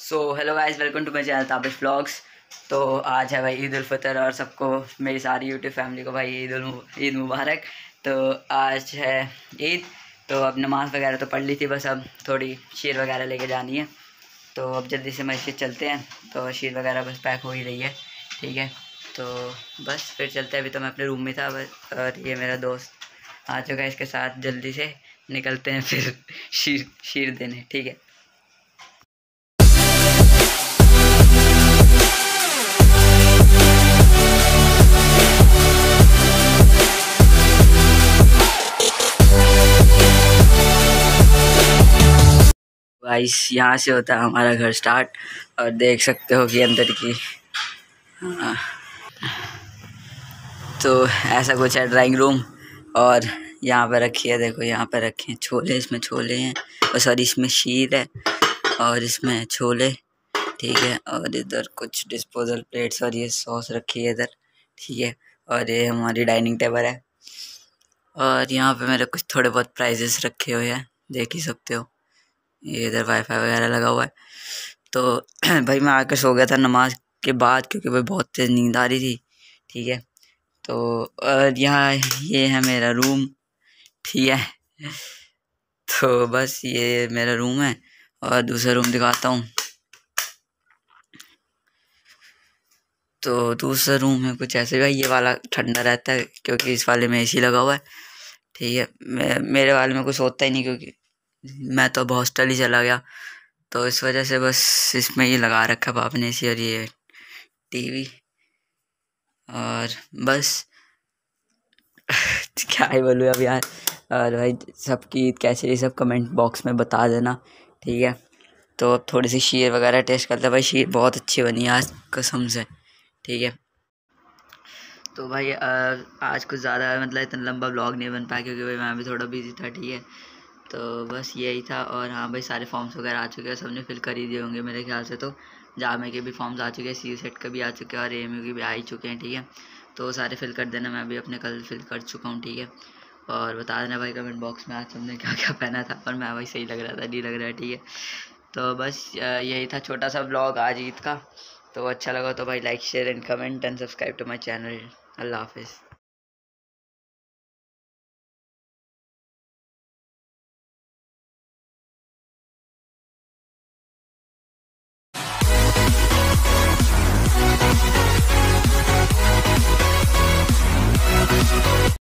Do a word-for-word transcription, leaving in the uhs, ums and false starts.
So hello guys, welcome to my channel Tabish vlogs. तो आज है भाई ईद उल फितर और सबको, मेरी सारी यूट्यूब फैमिली को भाई ईद उल ईद मुबारक। तो आज है ईद, तो अब नमाज़ वगैरह तो पढ़ ली थी, बस अब थोड़ी शीर वगैरह लेके जानी है। तो अब जल्दी से मस्जिद चलते हैं। तो शीर वगैरह बस पैक हो ही रही है, ठीक है। तो बस फिर चलते हैं। अभी तो मैं अपने रूम में था बस, और ये मेरा दोस्त आ चुका है, इसके साथ जल्दी से निकलते हैं फिर शीर शीर देने, ठीक है। गाइस यहाँ से होता है हमारा घर स्टार्ट, और देख सकते हो कि अंदर की, हाँ, तो ऐसा कुछ है ड्राइंग रूम। और यहाँ पर रखी है, देखो यहाँ पर रखे हैं छोले, इसमें छोले हैं, और सॉरी इसमें शीर है और इसमें छोले, ठीक है। और इधर कुछ डिस्पोजल प्लेट्स और ये सॉस रखी है इधर, ठीक है। और ये हमारी डाइनिंग टेबल है, और यहाँ पे मेरे कुछ थोड़े बहुत प्राइजेस रखे हुए हैं, देख ही सकते हो। ये इधर वाईफाई वगैरह लगा हुआ है। तो भाई मैं आकर सो गया था नमाज के बाद, क्योंकि भाई बहुत तेज़ नींद आ रही थी, ठीक है। तो और यहाँ ये है मेरा रूम, ठीक है। तो बस ये मेरा रूम है, और दूसरा रूम दिखाता हूँ। तो दूसरा रूम है कुछ ऐसे, भाई ये वाला ठंडा रहता है क्योंकि इस वाले में एसी लगा हुआ है, ठीक है। मे, मेरे वाले में कुछ होता ही नहीं, क्योंकि मैं तो अब हॉस्टल ही चला गया, तो इस वजह से बस इसमें ही लगा रखा पापा ने एसी, और ये टीवी, और बस क्या ही बोलूँ अब यार। और भाई सबकी ईद कैसे, ये सब कमेंट बॉक्स में बता देना, ठीक है। तो अब थोड़ी सी शीर वगैरह टेस्ट करते हैं। भाई शीर बहुत अच्छी बनी है आज, कसम से, ठीक है। तो भाई आज कुछ ज़्यादा मतलब इतना लंबा ब्लॉग नहीं बन पाया, क्योंकि भाई मैं भी थोड़ा बिजी था, ठीक है। तो बस यही था। और हाँ भाई, सारे फॉर्म्स वगैरह आ चुके हैं, सबने फिल कर ही दिए होंगे मेरे ख्याल से। तो जामे के भी फॉर्म्स आ चुके हैं, सी सेट के भी आ चुके हैं, और ए एम यू के भी आ ही चुके हैं, ठीक है। तो सारे फिल कर देना, मैं भी अपने कल फिल कर चुका हूँ, ठीक है। और बता देना भाई कमेंट बॉक्स में आज सबने क्या क्या पहना था, और मैं भाई सही लग रहा था नहीं लग रहा है, ठीक है। तो बस यही था छोटा सा ब्लॉग आज ईद का। तो अच्छा लगा तो भाई like share and comment and subscribe to my channel. अल्लाह हाफिज़।